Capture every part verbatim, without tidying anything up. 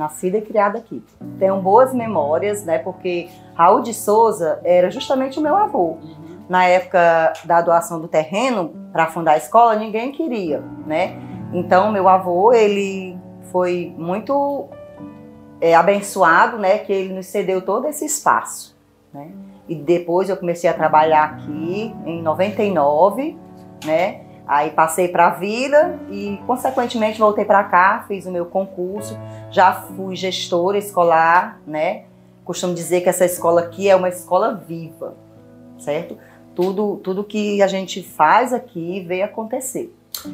nascida e criada aqui. Tenho boas memórias, né, porque Raul de Souza era justamente o meu avô. Na época da doação do terreno para fundar a escola, ninguém queria, né? Então, meu avô, ele foi muito é, abençoado, né, que ele nos cedeu todo esse espaço, né? E depois eu comecei a trabalhar aqui em noventa e nove, né? Aí passei para a Vila e, consequentemente, voltei para cá, fiz o meu concurso, já fui gestora escolar, né? Costumo dizer que essa escola aqui é uma escola viva, certo? Tudo, tudo que a gente faz aqui veio acontecer.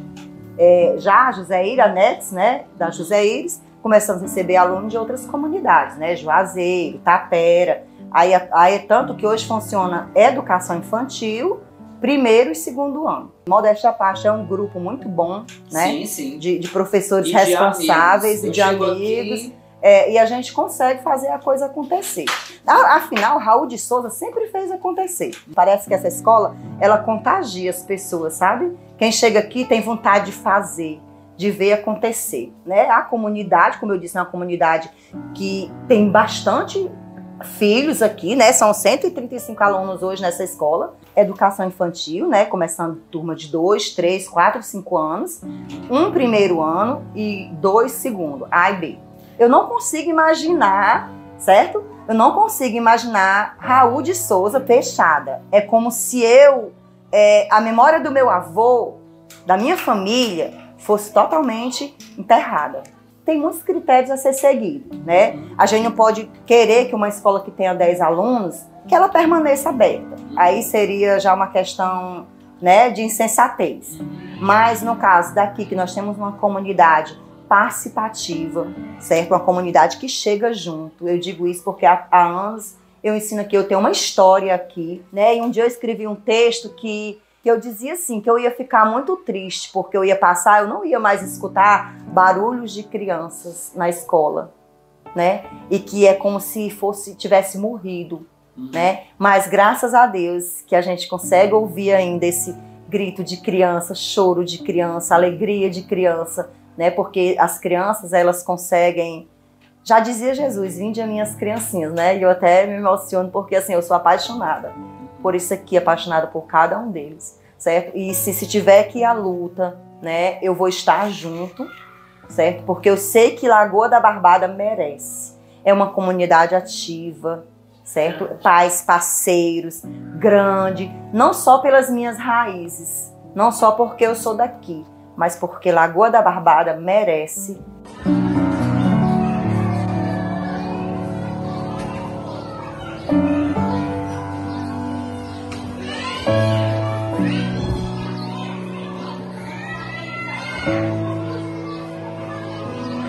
É, já a José Iris, a NETS, né, da José Iris, começamos a receber alunos de outras comunidades, né? Juazeiro, Tapera. Aí, aí tanto que hoje funciona educação infantil, primeiro e segundo ano. Modéstia à parte, é um grupo muito bom, né? Sim, sim. De, de professores e responsáveis de e de amigos. É, e a gente consegue fazer a coisa acontecer. Afinal, Raul de Souza sempre fez acontecer. Parece que essa escola, ela contagia as pessoas, sabe? Quem chega aqui tem vontade de fazer, de ver acontecer, né? A comunidade, como eu disse, é uma comunidade que tem bastante filhos aqui, né? São cento e trinta e cinco alunos hoje nessa escola. Educação infantil, né? Começando turma de dois, três, quatro, cinco anos. Um primeiro ano e dois segundo, A e B. Eu não consigo imaginar, certo? Eu não consigo imaginar Raul de Souza fechada. É como se eu, é, a memória do meu avô, da minha família, fosse totalmente enterrada. Tem muitos critérios a ser seguidos, né? A gente não pode querer que uma escola que tenha dez alunos, que ela permaneça aberta. Aí seria já uma questão, né, de insensatez. Mas no caso daqui, que nós temos uma comunidade participativa, certo? Uma comunidade que chega junto. Eu digo isso porque há, há anos eu ensino aqui, eu tenho uma história aqui, né? E um dia eu escrevi um texto que, que eu dizia assim, que eu ia ficar muito triste, porque eu ia passar, eu não ia mais escutar barulhos de crianças na escola, né? E que é como se fosse, tivesse morrido, uhum. né? Mas graças a Deus que a gente consegue ouvir ainda esse grito de criança, choro de criança, alegria de criança, né? Porque as crianças, elas conseguem, já dizia Jesus, vinde a minhas criancinhas, né? E eu até me emociono porque assim, eu sou apaixonada por isso aqui, apaixonada por cada um deles, certo? E se, se tiver que ir à luta, né, eu vou estar junto, certo? Porque eu sei que Lagoa da Barbada merece. É uma comunidade ativa, certo? Pais, parceiros, grande, não só pelas minhas raízes, não só porque eu sou daqui, mas porque Lagoa da Barbada merece